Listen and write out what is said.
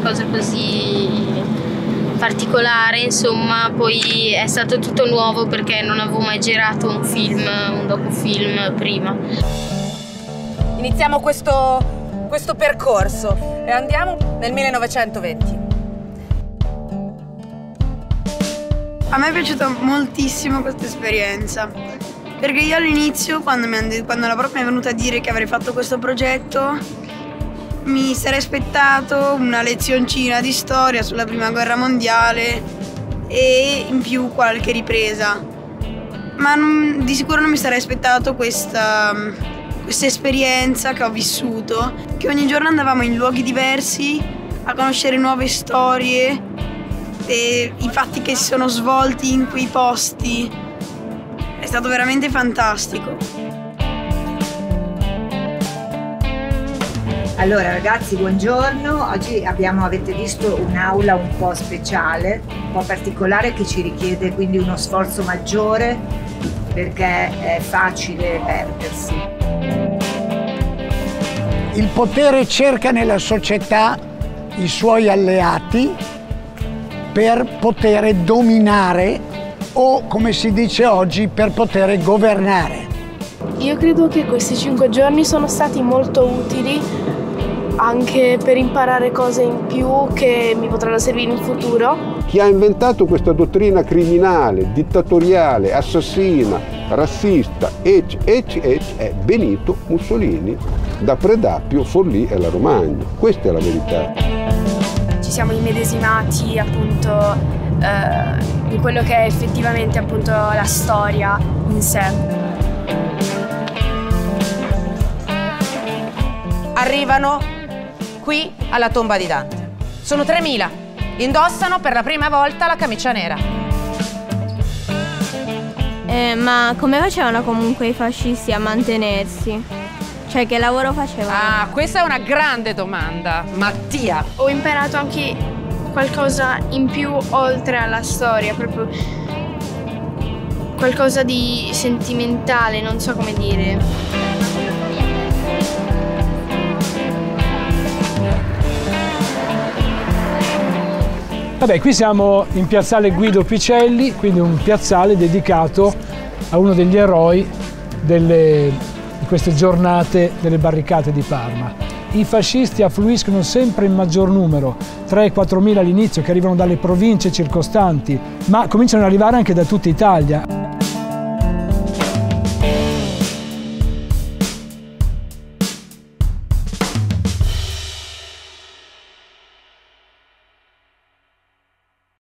cosa così particolare, insomma. Poi è stato tutto nuovo perché non avevo mai girato un film, un docufilm prima. Iniziamo questo percorso e andiamo nel 1920. A me è piaciuta moltissimo questa esperienza, perché io all'inizio, quando la prof mi è venuta a dire che avrei fatto questo progetto, mi sarei aspettato una lezioncina di storia sulla Prima Guerra Mondiale e in più qualche ripresa, ma di sicuro non mi sarei aspettato questa esperienza che ho vissuto, che ogni giorno andavamo in luoghi diversi a conoscere nuove storie e i fatti che si sono svolti in quei posti. È stato veramente fantastico. Allora ragazzi, buongiorno. Oggi avete visto un'aula un po' speciale, un po' particolare, che ci richiede quindi uno sforzo maggiore perché è facile perdersi. Il potere cerca nella società i suoi alleati per poter dominare o, come si dice oggi, per poter governare. Io credo che questi 5 giorni sono stati molto utili anche per imparare cose in più che mi potranno servire in futuro. Chi ha inventato questa dottrina criminale, dittatoriale, assassina, razzista, è Benito Mussolini, da Predappio, Forlì e la Romagna. Questa è la verità. Ci siamo immedesimati appunto in quello che è effettivamente appunto la storia in sé. Arrivano qui alla tomba di Dante. Sono 3.000. Indossano per la prima volta la camicia nera. Ma come facevano comunque i fascisti a mantenersi? Cioè, che lavoro facevano? Ah, questa è una grande domanda. Mattia. Ho imparato anche qualcosa in più oltre alla storia, proprio qualcosa di sentimentale, non so come dire. Vabbè, qui siamo in piazzale Guido Picelli, quindi un piazzale dedicato a uno degli eroi di queste giornate delle barricate di Parma. I fascisti affluiscono sempre in maggior numero, 3-4 mila all'inizio, che arrivano dalle province circostanti, ma cominciano ad arrivare anche da tutta Italia.